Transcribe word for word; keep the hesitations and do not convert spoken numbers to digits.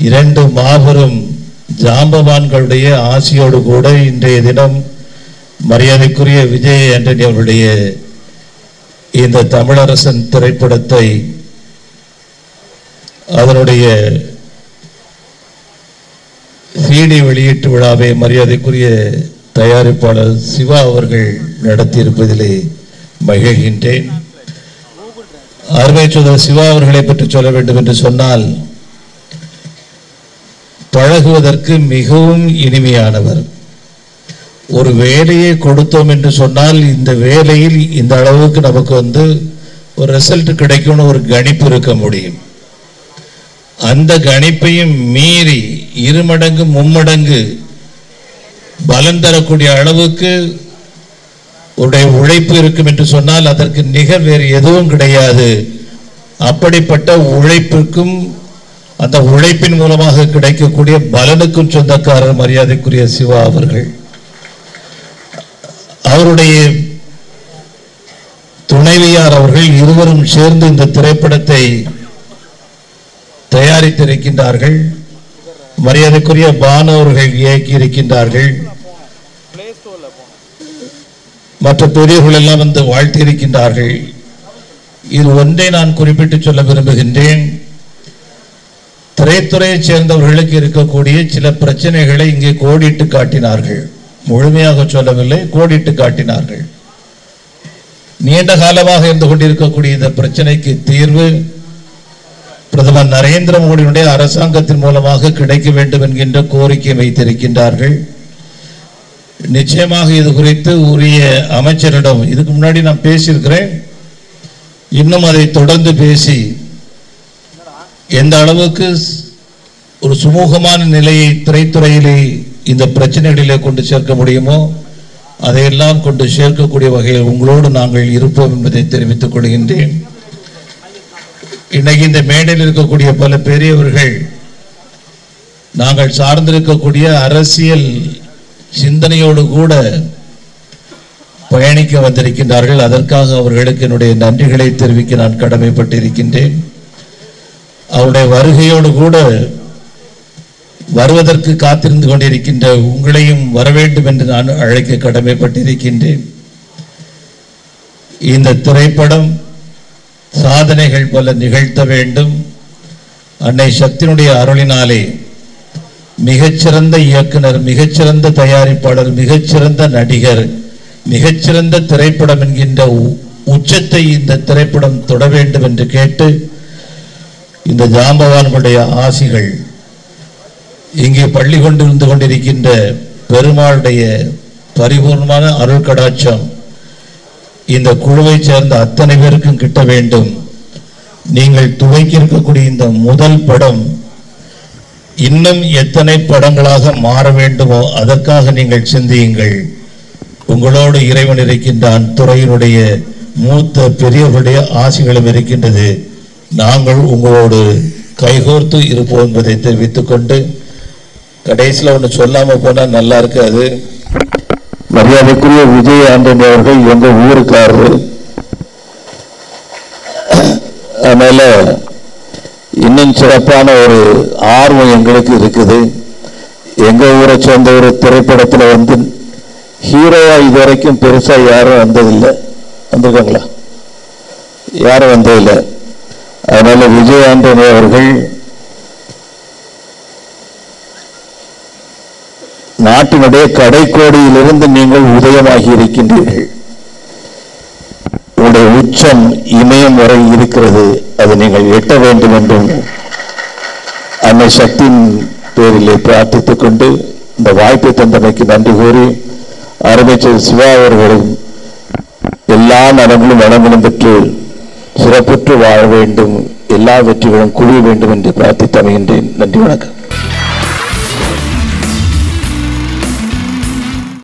இரண்டு மாபெரும் ஜாம்பவான்களுடைய ஆசியோடு கூட இன்றைய தினம் மரியாதைக்குரிய விஜய் ஆண்டனி அவருடைய இந்த தமிழரசன் திரைப்படத்தை அதனுடைய சிடி வெளியீட்டு விழாவை மரியாதைக்குரிய தயாரிப்பாளர் சிவா அவர்கள் நடத்தியிருப்பதிலே மகிழ்கின்றேன். அருமை சோதரர் சிவா அவர்களை பற்றி சொல்ல வேண்டும் என்று சொன்னால், பழகுவதற்கு மிகவும் இனிமையானவர். ஒரு வேலையை கொடுத்தோம் என்று சொன்னால் இந்த வேலையில் இந்த அளவுக்கு நமக்கு வந்து ஒரு ரிசல்ட் கிடைக்கும்னு ஒரு கணிப்பு இருக்க முடியும். அந்த கணிப்பையும் மீறி இருமடங்கு மும்மடங்கு பலன் தரக்கூடிய அளவுக்கு உடைய உழைப்பு இருக்கும் என்று சொன்னால் அதற்கு நிகர் வேறு எதுவும் கிடையாது. அப்படிப்பட்ட உழைப்பிற்கும் அந்த உழைப்பின் மூலமாக கிடைக்கக்கூடிய பலனுக்கும் சொந்தக்காரர் மரியாதைக்குரிய சிவா அவர்கள். அவருடைய துணைவியார் அவர்கள் இருவரும் சேர்ந்து இந்த திரைப்படத்தை தயாரித்திருக்கின்றார்கள். மரியாதைக்குரிய பானு அவர்கள் இயக்கி இருக்கின்றார்கள். மற்ற பெரியவர்கள் எல்லாம் வந்து வாழ்த்தி இருக்கின்றார்கள். இது ஒன்றை நான் குறிப்பிட்டு சொல்ல விரும்புகின்றேன். திரைத்துறையை சேர்ந்தவர்களுக்கு இருக்கக்கூடிய சில பிரச்சனைகளை இங்கே கோடிட்டு காட்டினார்கள். முழுமையாக சொல்லவில்லை, கோடிட்டு காட்டினார்கள். நீண்ட காலமாக இருந்து கொண்டிருக்கக்கூடிய இந்த பிரச்சனைக்கு தீர்வு பிரதமர் நரேந்திர மோடியுடைய அரசாங்கத்தின் மூலமாக கிடைக்க வேண்டும் என்கின்ற கோரிக்கை வைத்திருக்கின்றார்கள். நிச்சயமாக இது குறித்து உரிய அமைச்சரிடம் இதுக்கு முன்னாடி நான் பேசியிருக்கிறேன். இன்னும் அதை தொடர்ந்து பேசி எந்த அளவுக்கு ஒரு சுமூகமான நிலையை திரைத்துறையிலே இந்த பிரச்சனைகளிலே கொண்டு சேர்க்க முடியுமோ அதையெல்லாம் கொண்டு சேர்க்கக்கூடிய வகையில் உங்களோடு நாங்கள் இருப்போம் என்பதை தெரிவித்துக் கொள்கின்றேன். இன்னைக்கு இந்த மேடையில் இருக்கக்கூடிய பல பெரியவர்கள் நாங்கள் சார்ந்திருக்கக்கூடிய அரசியல் சிந்தனையோடு கூட பயணிக்க வந்திருக்கின்றார்கள். அதற்காக அவர்களுக்கு என்னுடைய நன்றிகளை தெரிவிக்க நான் கடமைப்பட்டிருக்கின்றேன். அவருடைய வருகையோடு கூட வருவதற்கு காத்திருந்து கொண்டிருக்கின்ற உங்களையும் வர வேண்டும் என்று நான் அழைக்க கடமைப்பட்டிருக்கின்றேன். இந்த திரைப்படம் சாதனைகள் பல நிகழ்த்த வேண்டும். அன்னை சக்தியினுடைய அருளினாலே மிகச்சிறந்த இயக்குனர், மிகச்சிறந்த தயாரிப்பாளர், மிகச்சிறந்த நடிகர், மிகச்சிறந்த திரைப்படம் என்கின்ற உச்சத்தை இந்த திரைப்படம் தொட வேண்டும் என்று கேட்டு இந்த ஜாம்பவான்களுடைய ஆசிகள் இங்கே பள்ளி கொண்டிருந்து கொண்டிருக்கின்ற பெருமாளுடைய பரிபூர்ணமான அருள் கடாட்சம் இந்த குழுவை சேர்ந்த அத்தனை பேருக்கும் கிட்ட வேண்டும். நீங்கள் துவக்கி இருக்கக்கூடிய இந்த முதல் படம் இன்னும் எத்தனை படங்களாக மாற வேண்டுமோ அதற்காக நீங்கள் சிந்தியுங்கள். உங்களோடு இறைவன் இருக்கின்றான். துறையினுடைய மூத்த பெரியவர்களுடைய ஆசிகளும் இருக்கின்றது. நாங்கள் உங்களோடு கைகோர்த்து இருப்போம் என்பதை தெரிவித்துக் கொண்டு கடைசியில் ஒன்று சொல்லாம போனா நல்லா இருக்காது. மரியாதைக்குரிய விஜய் ஆண்டனி அவர்கள் எங்க ஊருக்காரரு, அதனால இன்னும் சிறப்பான ஒரு ஆர்வம் எங்களுக்கு இருக்குது. எங்க ஊரை சேர்ந்த ஒரு திரைப்படத்தில் வந்து ஹீரோவா இதுவரைக்கும் பெருசா யாரும் வந்ததில்லை. வந்திருக்காங்களா? யாரும் வந்ததில்லை. அதனால விஜய் ஆண்டனி அவர்கள் நாட்டினுடைய கடைக்கோடியிலிருந்து நீங்கள் உதயமாகி இருக்கின்றீர்கள். உங்களுடைய உச்சம் இமயம் வரை இருக்கிறது. அதை நீங்கள் எட்ட வேண்டும் என்றும் அன்னை சக்தியின் பேரிலே பிரார்த்தித்துக் கொண்டு இந்த வாய்ப்பை தந்தமைக்கு நன்றி கூறி அருமைச்சர் சிவா அவர்களும் எல்லா நலங்களும் வளங்களும் பெற்று சிறப்புற்று வாழ வேண்டும், எல்லா வெற்றிகளும் குவிய வேண்டும் என்று பிரார்த்தித்து அமைகின்றேன். நன்றி, வணக்கம்.